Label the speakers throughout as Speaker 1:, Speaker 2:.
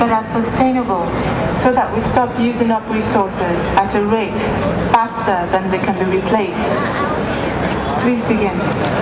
Speaker 1: that are sustainable so that we stop using up resources at a rate faster than they can be replaced? Please begin.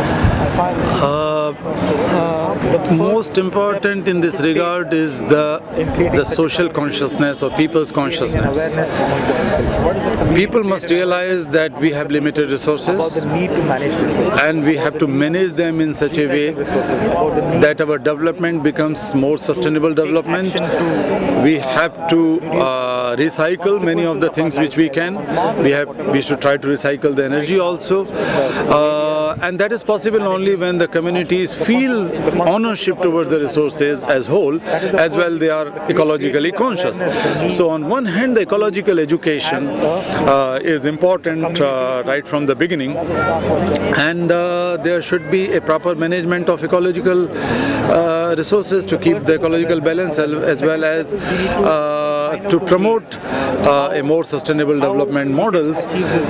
Speaker 2: Most important in this regard is the social consciousness or people's consciousness. People must realize that we have limited resources and we have to manage them in such a way that our development becomes more sustainable development. We have to recycle many of the things which we can. We should try to recycle the energy also. And that is possible only when the communities feel ownership towards the resources as whole, as well they are ecologically conscious. So on one hand, the ecological education is important right from the beginning, and there should be a proper management of ecological resources to keep the ecological balance, as well as to promote a more sustainable development models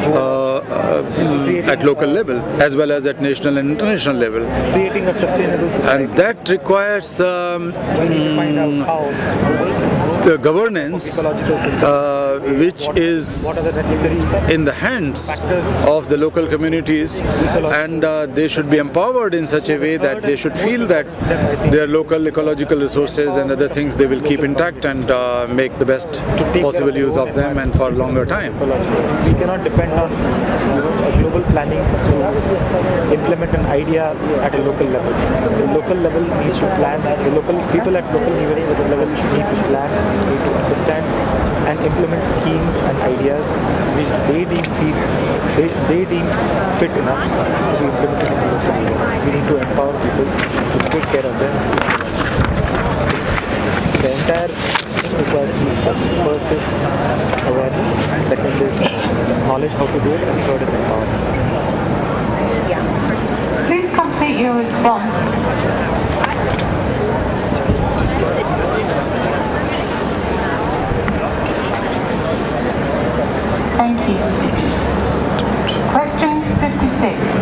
Speaker 2: at local level as well as at national and international level. And that requires the governance which is in the hands of the local communities, and they should be empowered in such a way that they should feel that their local ecological resources and other things they will keep intact and make the best possible use of them and for a longer time.
Speaker 3: We cannot depend on global planning to implement an idea at a local level. The local level needs to plan, the local people at local level need to plan, need to understand and implement schemes and ideas which they deem fit enough to be implemented in local areas. We need to empower people to take care of them. The entire thing requires three steps. First is awareness, second is knowledge how to do it, and third is empowerment.
Speaker 1: Please complete your response. Thank you. Question 56.